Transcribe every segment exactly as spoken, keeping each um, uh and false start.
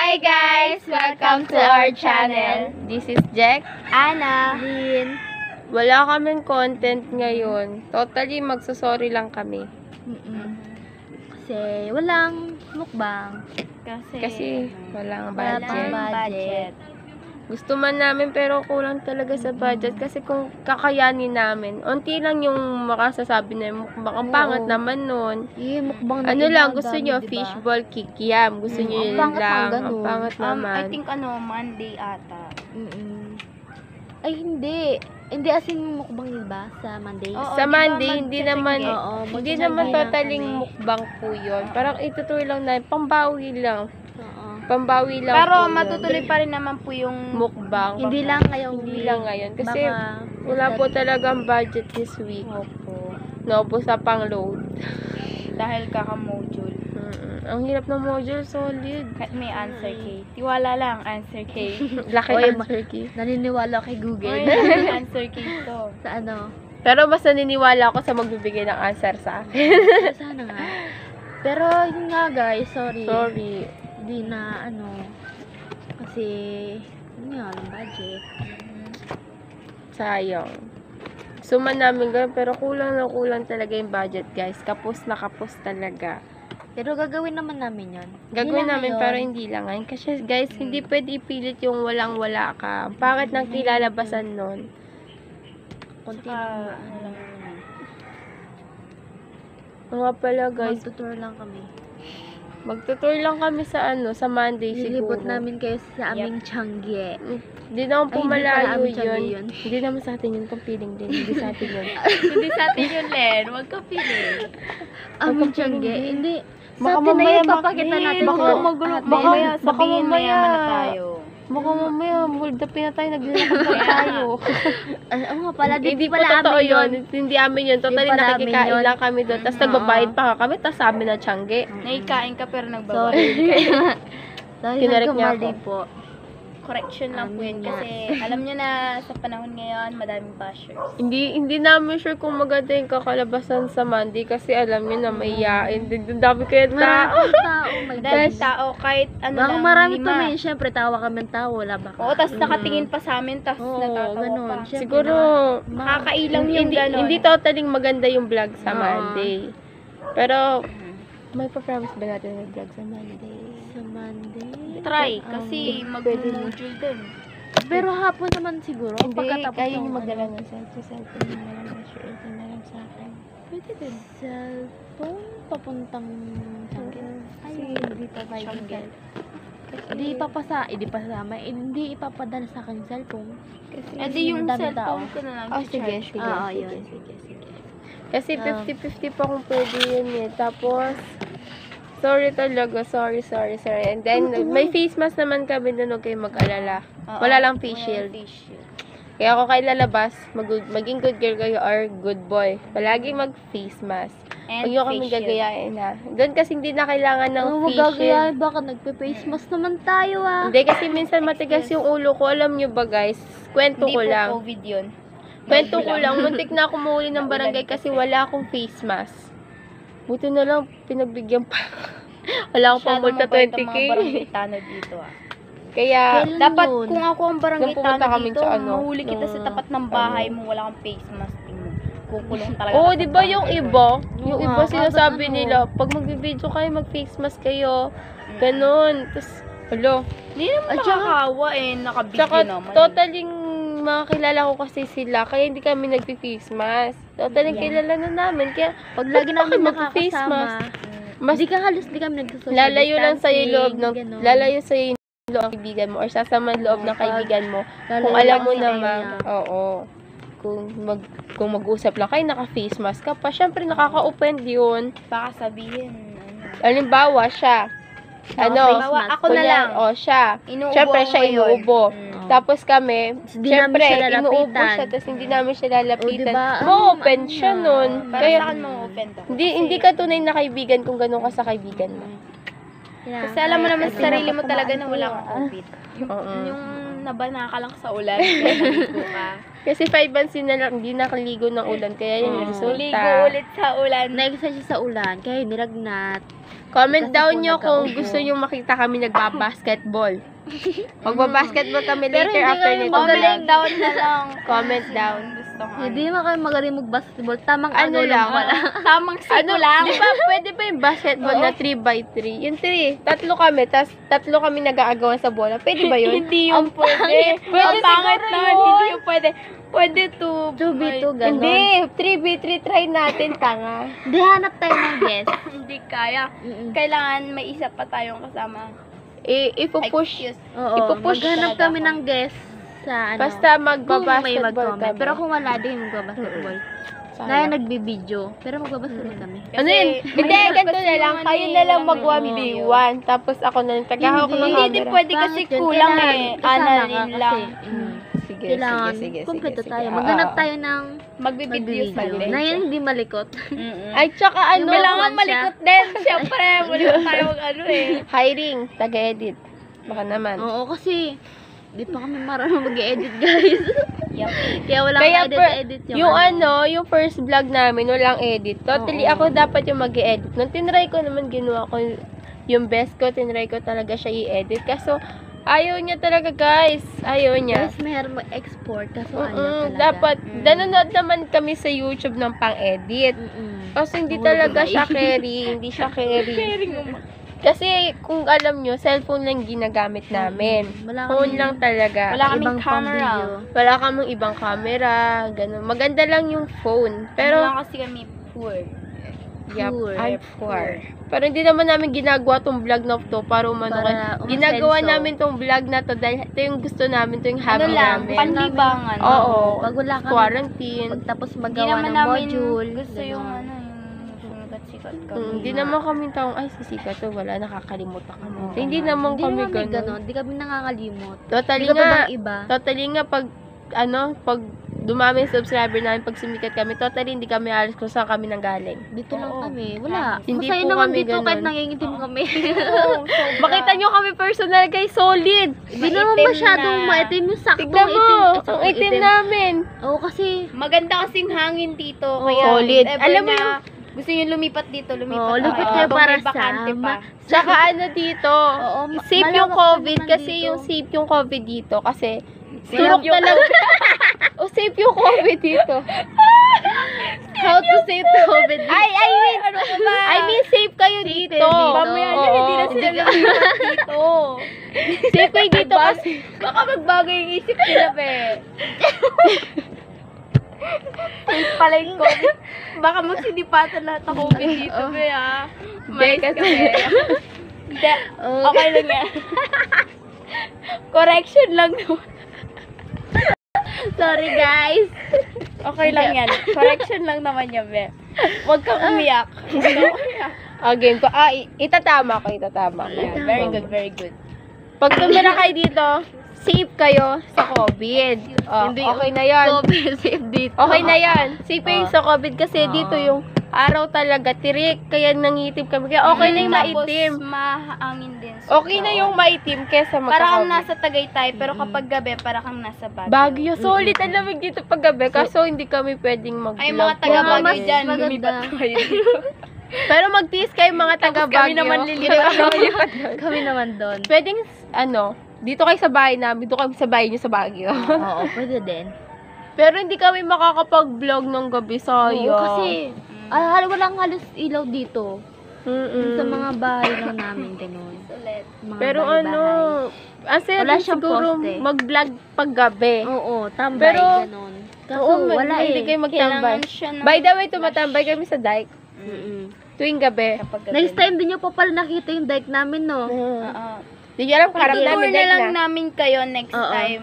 Hi guys! Welcome to our channel. This is Jack. Ana. Lynn. Wala kaming content ngayon. Totally, magsasorry lang kami. Mm-mm. Kasi walang mukbang. Kasi, Kasi walang Wala budget. pang budget. Gusto man namin pero kulang talaga sa budget. Kasi kung kakayanin namin, unti lang yung makasasabi na mukbang. Ang Oo. pangat naman nun. Eh, mukbang na Ano iba, lang, ang gusto dami, nyo, diba? fishball kikiam. Gusto Mm, nyo ang yun pangat lang. ng Ang ganun. pangat Um, naman. I think ano, Monday ata. Mm-mm. Ay, hindi. Hindi as in mukbang diba? Sa Monday? Oo, Sa di ba, Monday, hindi naman, mag-check-in? Oo, hindi mag-check-in naman lang totaling kami. mukbang po yun. Parang itutuloy lang na, pambawi lang. Oo. Pambawi lang Pero po yun. matutuloy pa rin naman po yung Mukbang. Hindi lang ngayong Hindi week. lang ngayon. Kasi Baka, wala po talagang budget this week. Opo. Naubo sa pang-load. Dahil kaka-module. Mm-mm. Ang hirap ng module, solid. Kahit may answer key. Tiwala lang, answer key. Laki Oy, ng turkey. naniniwala kay Google. Oy, may answer key to. Sa ano? Pero mas naniniwala ako sa magbibigay ng answer sa akin. Sana nga. Pero yun nga guys, sorry. Sorry. Hindi na ano. Kasi, yun nga, walang budget. Sayang. Suman namin ganun, pero kulang na kulang talaga yung budget, guys. Kapos na kapos talaga. Pero gagawin naman namin yun. Gagawin Hindi lang namin, ngayon. pero hindi lang ngayon. Kasi, guys, hindi pwede ipilit yung walang-wala ka. Bakit nang kilalabasan nun? Konti Saka, lang. ano lang yun. Mga pala, guys. Magtutour lang kami. Magtutour lang kami sa ano, sa Monday siguro. Lilibot namin kayo sa aming Changi. Hindi naman po Ay, hindi pala malayo amin Changi yun. yun. Hindi naman sa atin yun. Kung feeling din. Hindi sa atin yun. Hindi sa atin yun, Len. Huwag ka pili. Aming Baka Changi? hindi. Hindi. Baka Sa atin na mamaya yun, mak- papakita natin. baka sa magulo- atin. baka- Mamaya, baka sabihin mamaya. mayaman na tayo. Baka mamaya, hold up na tayo. Naglalakad pa tayo. Ay, oo nga pala, di Hindi po pala totoo amin yun. Hindi amin yun. Totally Di pala amin nakikikain yun. lang kami doon. Tapos Mm, nagbabayad oo. pa kami. Tapos sabi na tiyangge. Naikain ka pero Sorry. nagbabayad. Dahil Kinarek niya nagkamali ako. po. Correction lang po Amin yun. nga. Kasi alam nyo na sa panahon ngayon, madaming bashers. Hindi hindi namin sure kung maganda yung kakalabasan sa Monday. Kasi alam niyo na may yain. Ang dami kaya tao. Maraming tao. My Dahil gosh. tao, kahit ano Baka lang, marami lima. tumayin. Siyempre, tawa kami ng tawa. Wala ba? Oo, tapos nakatingin pa sa amin, tapos Oo, natatawa ganun. pa. Siyempre, Siguro, Nakakailang yung hindi, gano'n. hindi totaling maganda yung vlog sa Oo. Monday. Pero, may pa-promise ba natin yung vlog sa Monday? Sa Monday? Try, Um, kasi pwede mag-module din. Pero hapon naman siguro. Hindi, Pagkatapos kaya ng yung magdala ano, ng cellphone. Cellphone yung na lang sure ito na lang sa akin. Pwede din. cellphone papuntang Changi. Ay, Kasi hindi pa Changi. Hindi ipapasa, hindi pasama, eh, hindi ipapadala sa akin yung cellphone. Kasi, Eh di yung Dami cellphone tao. ko na lang. oh, sige, i-charge. sige, Ah, sige, yun. sige, sige. Kasi Um, fifty-fifty pa kung pwede yun eh. Tapos, sorry talaga, sorry, sorry, sorry. And then, may face mask naman kami na huwag kayong mag-alala. Oo, Wala lang face walang shield. face shield. Kaya ako kayo lalabas, mag maging good girl kayo or good boy. Palaging mag-face mask. And Huwag nyo kami face shield. gagayain ha. Doon kasi hindi na kailangan ng Ano, face magagayahin, shield. baka nagpe-face mask naman tayo ah. Hindi kasi minsan matigas yung ulo ko. Alam nyo ba guys? Kwento Hindi ko po lang. COVID yun. Kwento Bago ko lang. Muntik na ako mahuli ng Naulan barangay kasi kasi. wala akong face mask. Buti na lang pinagbigyan pa. Wala akong Masyadong pamulta mabait ang twenty K. mga barangay tanod dito ah. Kaya, Kailan Dapat yun? kung ako ang barangay Nung pumunta tanod kami dito, sa ano, mahuli kita sa nung- tapat ng bahay ano. mo, wala kang face mask. Tingnan. Kukulong talaga. oo, ka sa di ba yung barangay. iba? Yung Oo iba nga, sinasabi ano. nila, pag magbibideo kayo, mag-face mask kayo. Ganun. Tapos, alo. Hindi naman At saka- nakakawa eh, nakabidyo Tsaka, naman. totaling mga kilala ko kasi sila, kaya hindi kami nagpi-face mask. Totaling Yeah. kilala na namin. Kaya, Pag lagi namin bakit mag-face nakakasama, mask? Mas di ka halos di kami nagsusocial lalayo lang sa yung loob ng, ganun. lalayo sa yung loob ng kaibigan mo, or sasama ng loob ng kaibigan mo. Lalayo Kung alam lang mo sa naman, area. oo. Kung mag kung mag-usap lang kayo, naka-face mask ka pa, syempre nakaka-offend yun. Baka sabihin, ano. Halimbawa, siya. Ano, Naka-face Bawa, mask. ako na lang. O, siya. Inuubo Syempre, ako siya ngayon. inuubo. Mm. Tapos kami, Hindi syempre, namin siya inuubo lalapitan. siya, tapos hindi namin siya lalapitan. O, diba? Ma-open Ano siya yan? nun. Para Kaya, sa akin ma-offend ako. hindi, Kasi- hindi ka tunay na kaibigan kung ganun ka sa kaibigan mo. Kaya, Kasi alam mo naman kahit sa sarili mo pinapatamaan talaga na ko wala yun, kang ah. COVID. Yung, Oo. yung nabana ka lang sa ulan. Kaya naligo ka. Kasi five months din na lang, hindi nakaligo ng ulan. Kaya yung Oo. resulta. Ligo ulit sa ulan. Na-exercise siya sa ulan, kaya niragnat. Comment Kasi down po nyo kung nagka-ubo. gusto nyo makita kami nagbabasketball. Magbabasketball kami Pero later hindi after kami nito. Comment vlog. down na lang. Comment down. Gusto ko. Hindi naman kayo magaling mag-basketball. Tamang Ano ano, lang, lang pala. Tamang siko Ano lang. Di ba, pwede ba yung basketball na three by three? Yung three, tatlo kami, tas tatlo kami nag-aagawan sa bola. Pwede ba yun? Hindi yung pwede. Pwede Ang pangit siguro na, yun. hindi yung pwede. Pwede to. two v two, ganon. Hindi, three by three, try natin, tanga. Hindi, hanap tayo ng guest. Hindi kaya. Mm-mm. Kailangan may isa pa tayong kasama. I ipupush. Excuse. Oo, Ipupush maghanap talaga kami ako. ng guest sa ano. Basta kung may magbabasketball mag-comment. kami. Pero kung wala din magbabasketball. Sayang. Na nagbibideo. Pero magbabasketball kami. Ano yun? Hindi, mahirap ganito kasi na lang. yung Kayo ano na eh, lang walang mag one v one. Tapos ako na lang tagahawak ng Hindi din camera. pwede kasi Pangit yun. kulang Kailangan eh. kasama Analin ka lang. kasi, mm, Sige, Kailangan, sige, sige, kumpleto sige, tayo. sige. Maghanap Oo. tayo ng Magbibideo sa magbibideo. Na yun, hindi malikot. Ay, tsaka ano, Kailangan one siya. malikot din. Siyempre, malikot tayo mag ano eh. hiring, taga-edit. Baka naman. Oo, kasi di pa kami marunong mag-edit, guys. Yup. Kaya walang Kaya edit, per- edit Yung ano, yung first vlog namin, walang edit. Totally, Oo. ako dapat yung mag-edit. Nung tinry ko naman, ginawa ko yung best ko, tinry ko talaga siya i-edit. Kaso, ayaw niya talaga, guys. Ayaw niya. Guys, mayroon mag-export, kaso ayaw Mm-mm, talaga. dapat, Mm. nanonood naman kami sa YouTube ng pang-edit. Mm-mm. Kasi hindi Oo, talaga guys. siya carry, hindi siya carry. Kasi kung alam nyo, cellphone lang ginagamit namin. Wala Phone kaming- lang talaga. Wala kaming ibang camera. pang-video. Wala kaming ibang camera, ganun. Maganda lang yung phone. Pero Pero, lang kasi kami poor. yup, Poor. ay poor. Pero hindi naman namin ginagawa tong vlog na to para umano. Para kay- Ginagawa umasenso. namin tong vlog na to dahil ito yung gusto namin, ito yung Ano hobby lang, namin. panlibangan. Oo. Pag wala kami, Quarantine. pag tapos Hindi magawa naman ng namin module. gusto ganun. yung ano, yung sumikat-sikat kami. Hmm, Hindi naman kami taong, ay, sisika to, wala, nakakalimutan kami. Oo hindi nga. naman Hindi kami naman ganun. ganon. Hindi kami nakakalimot. Totally Hindi ka nga, ba bang iba? totally nga, pag, ano, pag dumami yung subscriber namin, pag sumikat kami, totally hindi kami alis kung saan kami nanggaling. Dito lang Oo. kami. Wala. Hindi Masaya po naman kami dito ganon. kahit nangingitim kami. Oo, sobra. Makita nyo kami personal, guys, solid! Hindi naman Maitim masyadong na. maitim yung saktong Tignan mo, itim. ang saktong itim namin. Oo, kasi Maganda kasing hangin dito. Oo, Kaya, solid. if ever Alam mo na yung- gusto nyo lumipat dito, lumipat Oo, lumipat kayo. kayo Habang para may bakante sa- pa. ma- Tsaka ano dito, Oo, ma- safe yung malawak pa COVID, naman kasi dito. yung safe yung COVID dito, kasi Wala surok talaga. O, safe yung COVID dito. how to save the COVID. Ay, I mean, Ano ka ba? I mean, safe kayo dito. dito. Mamaya Oo. na, hindi na sila lumipat dito. Safe kayo dito kasi. Baka magbago yung isip nila, be. Safe pala yung COVID. Baka magsinipatan lahat ng COVID dito, be, ha? Hindi, Mais ka, kasi- be. Hindi. Oo. Okay lang yan. Correction lang naman. Sorry, guys. Okay lang yan. Correction lang naman yan, be. Huwag kang umiyak. Huwag kang umiyak. Ah, game ko. Ah, i- itatama ko, itatama ko. Yeah, very good, very good. Pag tumira kayo dito, safe kayo sa COVID. Oh, Hindi okay na yan. COVID safe dito. Okay na yan. Safe kayo Oh. sa COVID kasi Oo. dito yung araw talaga, tirik, kaya nangitim kami. Kaya okay na yung maitim. Tapos, mahangin din. Okay na yung maitim kesa Para kang magka-COVID. nasa Tagaytay, pero kapag gabi, para kang nasa Baguio. Baguio, solid ang lamig dito pag gabi. Kaso hindi kami pwedeng mag-vlog. Ay, mga po. taga-Baguio mas dyan, maganda. lumipat kayo dito. Pero mag-tease kayo mga taga-Baguio. kami naman lilipat doon. Lilipat doon. Kami naman doon. Pwedeng, ano, dito kayo sa bahay namin, dito kayo sa bahay niyo sa Baguio. Oo, pwede din. Pero hindi kami makakapag-vlog ng gabi, sayang. Oo, kasi ah, walang halos ilaw dito. Mm-mm. Sa mga bahay lang namin, gano'n. Ulit. Mga Pero bahay-bahay. ano, ang saya Wala din siyang siguro poste. mag-vlog pag gabi. Oo, tambay, Pero- gano'n. Kaso Oo, wala eh. hindi kayo magtambay. Kailangan siya ng By the way, tumatambay kami sa dike Mm-mm. tuwing gabi. kapag gabi. Next time, din nyo pa pala nakita yung dike namin, no? Mm. Oo. Hindi niyo alam, harap Itutour namin na dike lang na. namin kayo next Oo. time.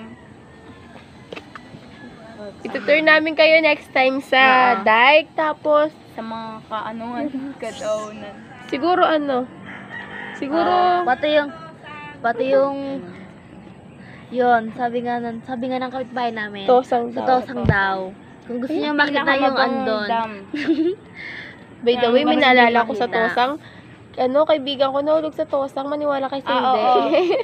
Itutour namin kayo next time sa Oo. dike. Tapos, Sa mga kaanuhan, kadaunan. siguro ano, siguro, Pati yung, pati yung, yun, sabi nga, ng, sabi nga ng kapitbahay namin. tosang Sa daw. tosang daw. Kung gusto niyo makita yung Pinakamabangong andon. dam. By the way, may Mas naalala hindi ko sa makita. tosang, ano, kaibigan ko nahulog sa tosang, maniwala kayo sa Ah, hindi. oo.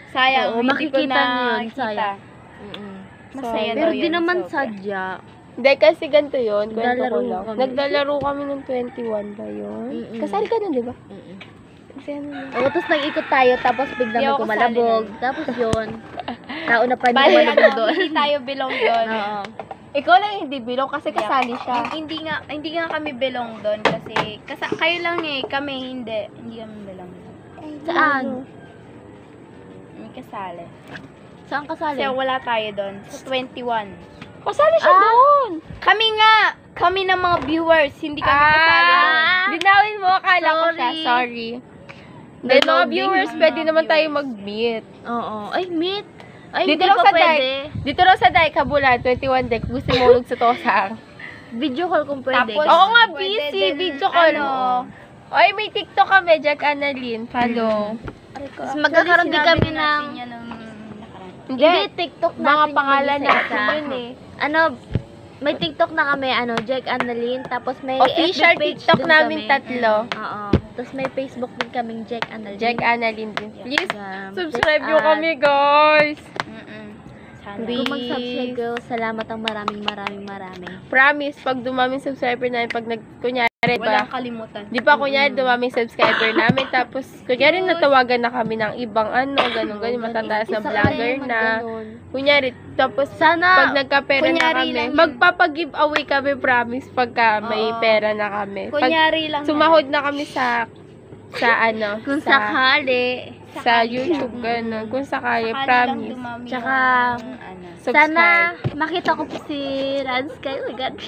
Sayang, Oo, hindi ko makikita na niyo yun, kita. sayang. Mm-mm. Masaya Pero daw di yun, naman sobra. sadya. Hindi, kasi ganito yun. Kwento ko Naglalaro lang. kami. Naglalaro kami ng twenty-one ba yun? Mm-mm. Kasali ka nun, di ba? Mm-mm. Kasi ano yun? Oo, tapos nag-ikot tayo, tapos biglang Di may ako kumalabog. kasali Tapos yun, tao na pa Bali, niya malabog ano, doon. hindi tayo belong doon. Oo. Ikaw lang yung hindi bilong kasi kasali siya. Hin- Hindi nga hindi nga kami belong doon kasi kasa, kayo lang eh, kami hindi. Hindi kami belong doon. Saan? May kasali. Saan kasali? Kasi wala tayo doon. Sa twenty-one. Kasali siya Ah! doon! Kami nga! Kami ng mga viewers, hindi kami kasali doon. Ah! Dinawin mo, akala ko siya. Sorry. Sorry. Then, mga Loading viewers, yung pwede mga naman tayo viewers. mag-meet. Oo. Ay, meet. Ay, Dito hindi lang pa sa pwede. Dike. Dito lang sa Dike, Kabulan, twenty-one Dike. Kung gusto mo ulog sa Tosang. Video call kung pwede. Tapos, Oo nga, pwede busy. din, Video call. ano, Oy, may TikTok kami, Jack Annalyn. Follow. Tapos magkakaroon din kami ng... natin yan nung nakaraan. Hindi. Hindi, TikTok natin. Mga yung pangalan mag-isa-isa. natin yun eh. Ano, may TikTok na kami, ano, Jack Annalyn. Tapos may Official F B page TikTok din namin kami. tatlo. Oo. Tapos may Facebook din kaming Jack Annalyn. Jack Annalyn din. Please, Yeah. subscribe Check nyo out. kami, guys. Mm-mm. Sana. Please. Kung mag-subscribe kayo, salamat ang maraming maraming maraming. Promise, pag dumaming subscriber namin, pag nag, kunyari Walang ba, kalimutan. di pa kunyari dumaming subscriber namin, tapos kunyari natawagan na kami ng ibang ano, ganun, ganun, matataas na Isa ka vlogger naman, na. ganun. Kunyari, tapos Sana, pag nagka-pera na kunyari kami, lang yun. magpapag-giveaway kami, promise, pagka may Oo. pera na kami. Pag Kunyari lang. sumahod na kami sa, sa ano, kung sa, sakali, sa sakali YouTube, ganun, kung sakali, Sakali lang promise. dumami Tsaka- yung, ano. Subscribe. sana makita ko po si Rans kayo. Oh my God.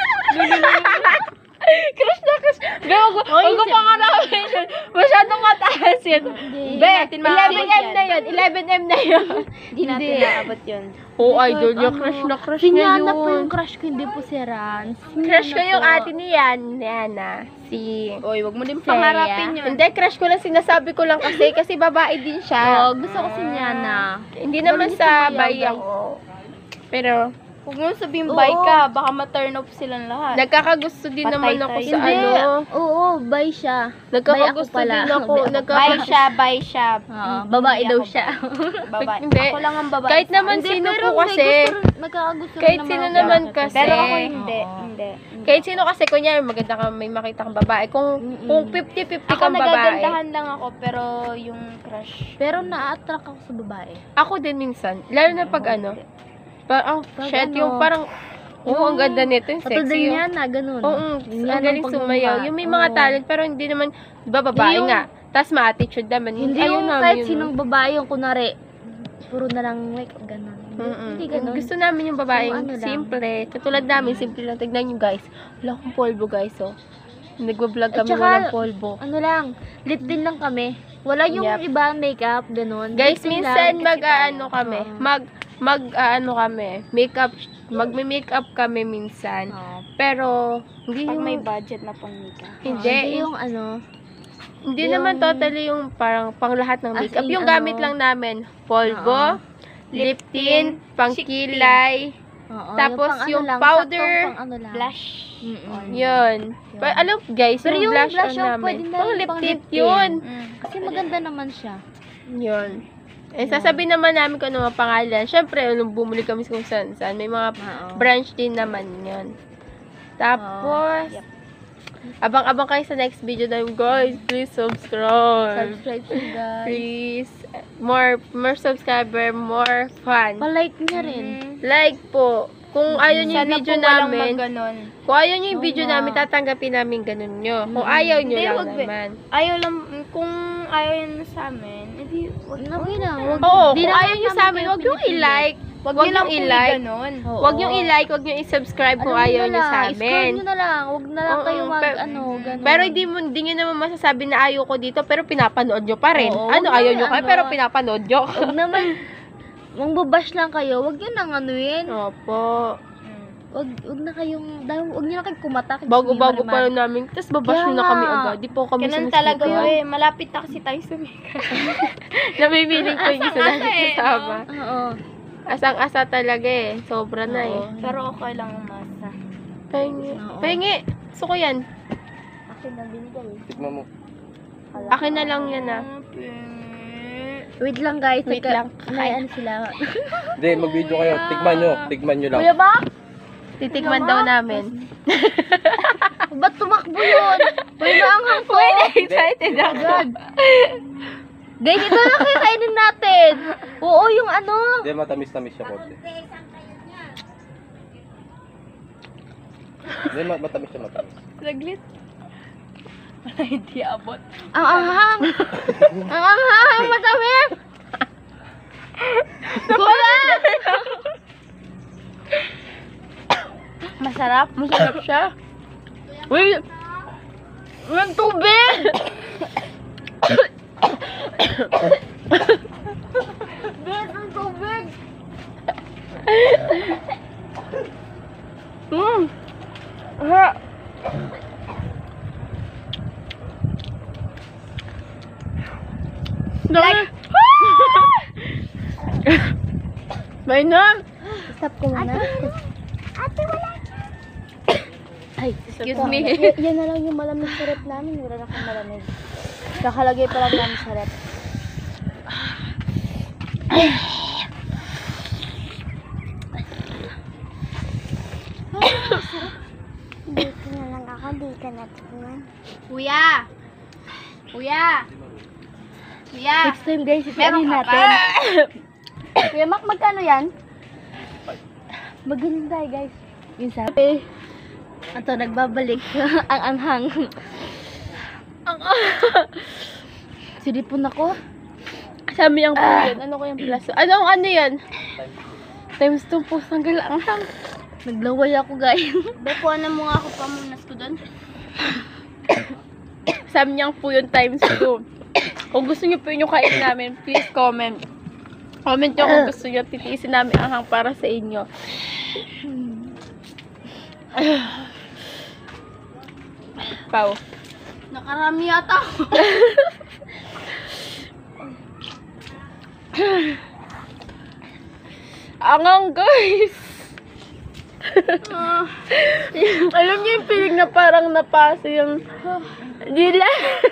Crush na crush. Gago, Oy, huwag ko si- pangalawin yun. Masyadong mataas yun. Hindi. Be, natin eleven M maabot na yun. eleven M na yun. Hindi natin Hindi. naabot yun. Oh, Hindi, idol kahit niya. ano. Crush na crush Si niya Yana po yung yun. crush ko, hindi po si Rans. Si Crush ko Yana yung po. ate ni Yan. Yana. Si... Oy, wag mo din Saya. pangarapin yun. Hindi, crush ko lang. Sinasabi ko lang kasi. Kasi babae din Oo, siya. gusto ko si Yana. Hindi naman Pero hindi sa sumayaw, bayi guys. ako. Pero, Huwag mo sabihin Oo. bye ka, baka ma-turn off silang lahat. nagkakagusto din Patay naman ako tayo. sa Hindi. ano. Oo, bye siya. Nagkakagusto Bye ako pala. din ako. Bye ako. Nagkaka- Bye siya, bye siya. Oo, Hindi babae daw ako siya. bye. Babae. Hindi. Ako lang ang babae. Kahit sa naman akin. sino pero po may kasi. gusto, nagkakagusto rin Kahit ng sino mga naman babae. kasi. Pero ako hindi. Oo. Hindi. hindi. Kahit sino kasi, kunyari, maganda ka, may makita kang babae. Kung, Mm-mm. kung fifty-fifty Ako kang babae. nagagandahan lang ako, pero yung crush. Pero na-attract ako sa babae. Ako din minsan. Lalo na pag ano. Parang, Pag shit, ano, yung parang, oo, ang ganda nito, yung Katulad sexy. Yung, niya na, ganun. oo, Yung ang galing pagmumukha. sumayaw. Yung may mga Oo. talent, pero hindi naman, di ba, babae Yung- nga. Tapos ma-attitude naman. Hindi Ayun yung namin kahit yun, sinong babae yung kunwari, puro na lang makeup, ganun. Hindi, Mm-mm. hindi ganun. Gusto namin yung babaeng Yung ano lang. simple. Katulad namin, simple lang. Tignan nyo guys. Wala akong polvo guys, oh. Nagbablog At kami, saka, walang polvo. Ano lang, lip din lang kami. Wala yung Yep. iba makeup, ganun. Guys, Lip din minsan lang. mag-ano kami. Oo. Mag, mag, ano kami. Makeup, magme-makeup kami minsan. Oo. Pero, hindi Pag yung, may budget na pang makeup. hindi, Hindi yung ano, hindi yung- naman totally yung parang pang lahat ng As makeup. in, Yung ano, gamit lang namin, polvo, Oo. lip tint, pang cheek kilay, oo, Tapos pang ano yung lang, powder, saktong pang ano lang. Blush. Mm-mm. yun. Pa, alam guys, Pero yung, yung blush, blush, on oh, namin. pwede na Pang rin lip pang tint lip tint. yun. Mm. Kasi maganda naman siya. Yun. Eh, sasabihin naman namin kung ano mga pangalan. Siyempre, nung bumuli kami kung saan saan, may mga Oo. branch din naman yun. Tapos, Yep. abang-abang kayo sa next video namin, guys. Please subscribe. Subscribe to guys. Please. More, more subscriber, more fun. Pa-like niya rin. Like po. Kung ayaw niyo yung Sana video po walang namin, magganon. kung ayaw niyo yung Oo video nga. namin, tatanggapin namin ganun nyo. Kung Mm. ayaw nyo Hindi, lang wag be. naman. Ayaw lang, kung ayaw yun sa amin, edi, wag, Okay lang. Wag, Oo, di kung naman ayaw nyo namin sa amin, kayo wag yung pinipilit. i-like. wag Wag nyo lang yung po i-like. ganon. Oo. Wag yung i-like, wag yung i-subscribe kung Alam ayaw nyo nyo na sa lang, scroll amin. nyo na lang. Wag na lang Oo, kayo mag, pero- ano, ganun. Pero hindi mo hindi nyo naman masasabi na ayaw ko dito, pero pinapanood nyo pa rin. Oo, ano, wag ayaw naman, nyo kayo, ano. pero pinapanood nyo. Wag naman, mong babash lang kayo. Wag yun ang anuin. Opo. Mm. Wag, wag na kayong, dahil, wag nyo na kayong kumatak. Bago-bago pa lang namin. Tapos babash Kaya nyo na kami nga. agad. Di po kami Ganun sumisipag. talaga eh. Malapit na kasi tayo sa makeup. Namimiling ko yung isa Asang-asa namin eh, kasama. Oo. Asang-asa talaga eh. Sobra na eh. Oo. Pero okay lang umasa. Pahingi. Oo. Pahingi. Gusto ko yan. Akin na din kayo. Tignan mo. Akin na lang yan ah. Pingi. Wait lang guys. Wait nagka- lang. May ano sila. Hindi, mag-video kayo. Tikman nyo. Tikman nyo lang. Kuya ba? Titikman daw namin. Ba't tumakbo yun? May naanghang to. Excited ako. God. Guys, ito na kayo kainin natin. Oo, yung ano. Hindi, matamis-tamis siya konti. Hindi, ma- matamis siya, matamis. Saglit. Wala, hindi abot. Ang anghang. Ang anghang. Matamis. Kuya! Masarap. Masarap siya. Uy! Ang tubig! Bes, ang tubig! Mm. Ah. Like, may na. Stop ko muna. Ate, wala. Ay, Excuse me. Y- yan na lang yung malamig sa rep namin. Wala na akong malamig. Kakalagay pa lang namin sa rep. Dito na lang ako, dito na tingnan. Kuya! Kuya! Kuya! Next time guys, ito Meron ka natin. pa! Kuya Mac, magkano yan? Magaling tayo guys. Yung sabi. Ito, nagbabalik. Ang anghang. Sinipon ako. Sabi niyang po yun. Ano ko yung plus? Anong ano yan? Times two po. Sanggal ang hang. Naglaway ako guys. Bekuha na mo nga ako pamunas ko doon. Sabi niyang po yun times two. Kung gusto niyo po yung kain namin, please comment. Comment niyo kung gusto niyo titiisin namin ang hang para sa inyo. Pau. Nakarami yata ako. Angang guys! Alam niyo yung feeling na parang napasa yung dila.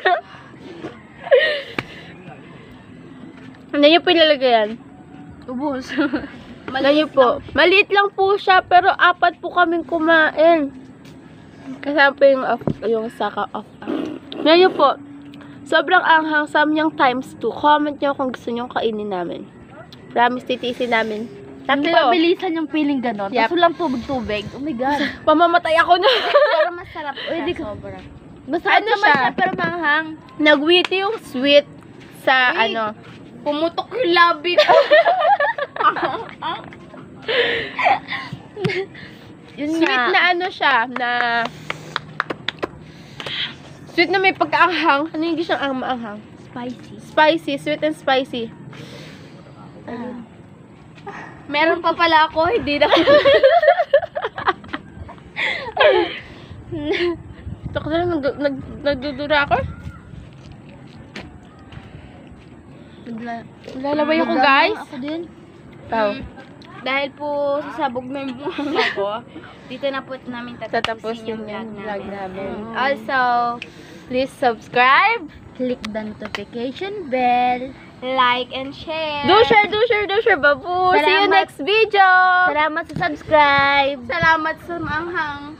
Ano niyo po ilalagay yan? Ubus. Ganyan po. Maliit lang po siya, pero apat po kaming kumain. Kasama po yung, off, yung saka off. Ngayon po, sobrang anghang, sa niyang times two. Comment nyo kung gusto nyo kainin namin. Promise, titiisin namin. Hindi Tatlo. mabilisan yung feeling ganon. Yep. Kaso lang tubig-tubig. Oh my God. Pamamatay ako na. Pero masarap siya. Uy, di ka- Sobra. Masarap Ano naman siya? siya, pero manghang. Nagwiti yung sweet sa Uy. ano. Pumutok yung labi ko. Yun Sweet nga. na ano siya, na sweet na may pagkaanghang. Ano yung gisang ang maanghang? Spicy. Spicy, sweet and spicy. Meron pa pala ako, hindi na. Tako na lang, nag, nag, nagdudura ako. Nagla- Lalaway ako, nagla- guys. Ako din. Pau. Dahil po sasabog na yung buhang ko, dito na po namin Tatapos tatapusin yung yung vlog namin. Also, Please subscribe. Click the notification bell. like and share. Do share, do share, do share, babu. See you Salamat. next video. Salamat sa subscribe. Salamat sa manghang.